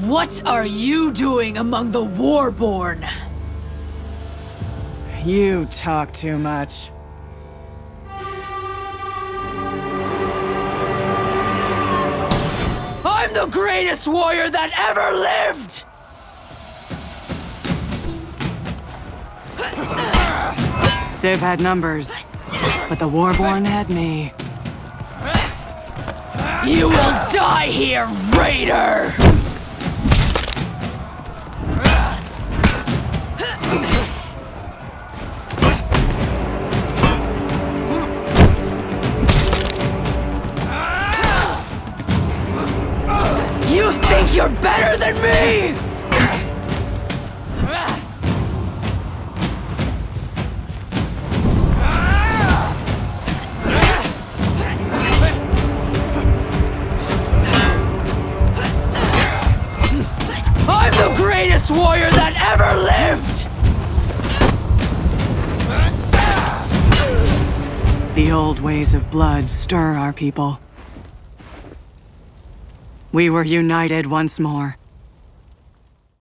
What are you doing among the Warborn? You talk too much. I'm the greatest warrior that ever lived! Civ had numbers, but the Warborn had me. You will die here, Raider! You think you're better than me? I'm the greatest warrior that ever lived! The old ways of blood stir our people. We were united once more.